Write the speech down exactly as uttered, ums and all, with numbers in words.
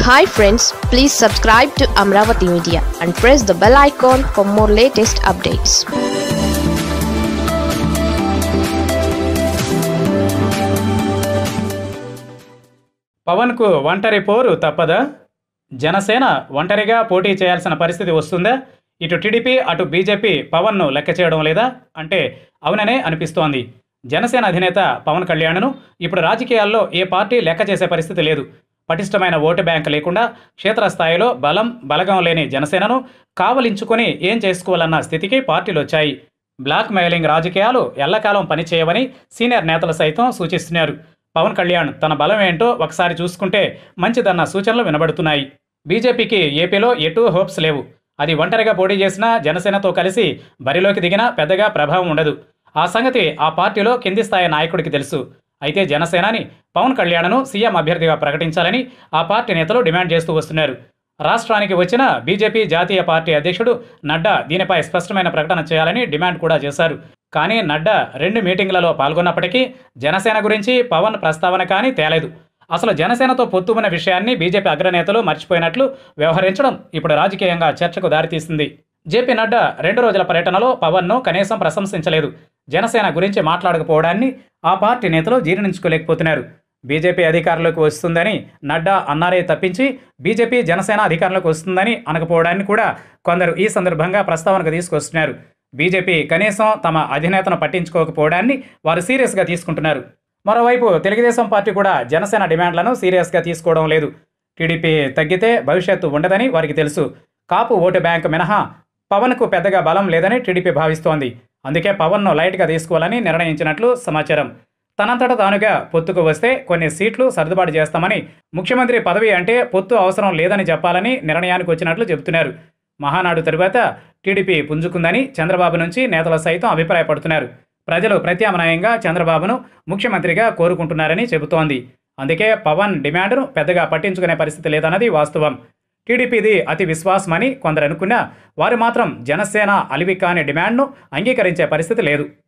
Hi friends, please subscribe to Amaravathi Media and press the bell icon for more latest updates. Pawan కు ఒంటరి పోరు తప్పదా? జనసేన ఒంటరిగా పోటీ చేయాల్సిన పరిస్థితి వస్తుందా? ఇటు టీడీపీ అటు బీజేపీ పవన్ ను లెక్క చేయడం లేదా అంటే అవుననే అనిపిస్తోంది. జనసేన అధినేత పవన్ కళ్యాణ్ను ఇప్పుడు రాజకీయాల్లో ఏ పార్టీ లెక్క చేసే పరిస్థితి లేదు. పటిష్టమైన ఓటు బ్యాంక్ లేకుండా క్షేత్రస్థాయిలో బలం బలగం లేని జనసేనను కావలించుకొని ఏం చేసుకోవాలన్న స్థితికి పార్టీలు వచ్చాయి. బ్లాక్ మెయిలింగ్ రాజకీయాలు ఎల్లకాలం పనిచేయవని సీనియర్ నేతలు సైతం సూచిస్తున్నారు. పవన్ కళ్యాణ్ తన బలం ఏంటో ఒకసారి చూసుకుంటే మంచిదన్న సూచనలు వినబడుతున్నాయి. బీజేపీకి ఏపీలో ఎటూ హోప్స్ లేవు. అది ఒంటరిగా పోటీ చేసినా జనసేనతో కలిసి బరిలోకి దిగినా పెద్దగా ప్రభావం ఉండదు. ఆ సంగతి ఆ పార్టీలో కింది స్థాయి నాయకుడికి తెలుసు. అయితే జనసేనాని పవన్ కళ్యాణ్ను సీఎం అభ్యర్థిగా ప్రకటించాలని ఆ పార్టీ నేతలు డిమాండ్ చేస్తూ వస్తున్నారు. రాష్ట్రానికి వచ్చిన బీజేపీ జాతీయ పార్టీ అధ్యక్షుడు నడ్డా దీనిపై స్పష్టమైన ప్రకటన చేయాలని డిమాండ్ కూడా చేశారు. కానీ నడ్డా రెండు మీటింగ్లలో పాల్గొన్నప్పటికీ జనసేన గురించి పవన్ ప్రస్తావన కానీ తేలేదు. అసలు జనసేనతో పొత్తు ఉన్న విషయాన్ని బీజేపీ అగ్రనేతలు మర్చిపోయినట్లు వ్యవహరించడం ఇప్పుడు రాజకీయంగా చర్చకు దారితీసింది. జేపీ నడ్డా రెండు రోజుల పర్యటనలో పవన్ను కనీసం ప్రశంసించలేదు. జనసేన గురించి మాట్లాడకపోవడాన్ని ఆ పార్టీ నేతలు జీర్ణించుకోలేకపోతున్నారు. బీజేపీ అధికారంలోకి వస్తుందని నడ్డా అన్నారే తప్పించి బీజేపీ జనసేన అధికారంలోకి వస్తుందని అనకపోవడాన్ని కూడా కొందరు ఈ సందర్భంగా ప్రస్తావనకు తీసుకొస్తున్నారు. బీజేపీ కనీసం తమ అధినేతను పట్టించుకోకపోవడాన్ని వారు సీరియస్గా తీసుకుంటున్నారు. మరోవైపు తెలుగుదేశం పార్టీ కూడా జనసేన డిమాండ్లను సీరియస్గా తీసుకోవడం లేదు. టీడీపీ తగ్గితే భవిష్యత్తు ఉండదని వారికి తెలుసు. కాపు ఓటు బ్యాంకు మినహా పవన్కు పెద్దగా బలం లేదని టీడీపీ భావిస్తోంది. అందుకే పవన్ను లైట్గా తీసుకోవాలని నిర్ణయించినట్లు సమాచారం. తనంతట తానుగా పొత్తుకు వస్తే కొన్ని సీట్లు సర్దుబాటు చేస్తామని, ముఖ్యమంత్రి పదవి అంటే పొత్తు అవసరం లేదని చెప్పాలని నిర్ణయానికి వచ్చినట్లు చెబుతున్నారు. మహానాడు తరువాత టీడీపీ పుంజుకుందని చంద్రబాబు నుంచి నేతలు సైతం అభిప్రాయపడుతున్నారు. ప్రజలు ప్రత్యామ్నాయంగా చంద్రబాబును ముఖ్యమంత్రిగా కోరుకుంటున్నారని చెబుతోంది. అందుకే పవన్ డిమాండ్ను పెద్దగా పట్టించుకునే పరిస్థితి లేదన్నది వాస్తవం. టీడీపీది అతి విశ్వాసమని కొందరు అనుకున్నా వారు మాత్రం జనసేన అలివి కాని డిమాండ్ను అంగీకరించే పరిస్థితి లేదు.